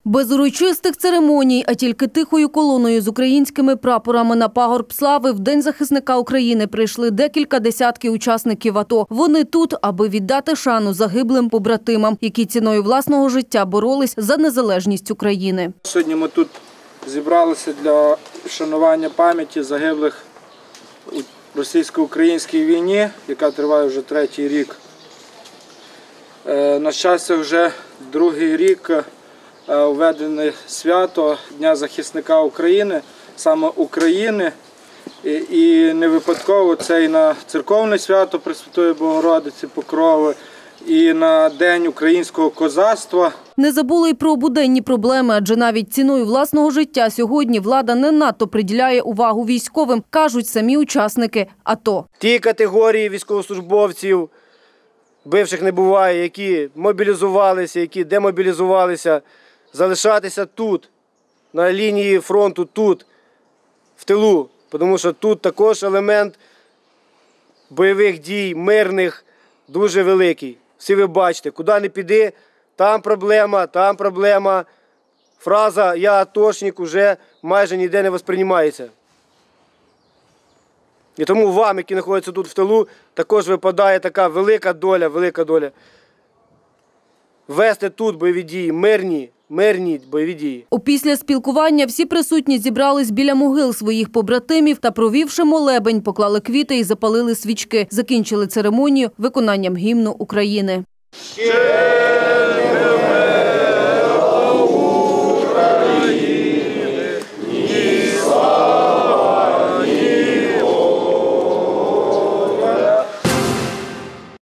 Без урочистих церемоній, а тільки тихою колоною з українськими прапорами на пагорб слави в День захисника України прийшли декілька десятків учасників АТО. Вони тут, аби віддати шану загиблим побратимам, які ціною власного життя боролись за незалежність України. Сьогодні ми тут зібралися для вшанування пам'яті загиблих у російсько-українській війні, яка триває вже 3-й рік. На щастя, вже 2-й рік введене свято Дня захисника України, саме України. І не випадково це і на церковне свято Пресвятої Богородиці Покрови, і на День українського козацтва. Не забули й про буденні проблеми, адже навіть ціною власного життя сьогодні влада не надто приділяє увагу військовим, кажуть самі учасники АТО. Ті категорії військовослужбовців, бивших не буває, які мобілізувалися, які демобілізувалися, залишатися тут, на лінії фронту, тут, в тилу. Тому що тут також елемент бойових дій, мирних, дуже великий. Всі ви бачите, куди не піди, там проблема, там проблема. Фраза «я атошник» вже майже ніде не восприймається. І тому вам, які знаходяться тут в тилу, також випадає така велика доля вести тут бойові дії, мирні бойові дії. Опісля спілкування всі присутні зібрались біля могил своїх побратимів та, провівши молебень, поклали квіти і запалили свічки. Закінчили церемонію виконанням гімну України.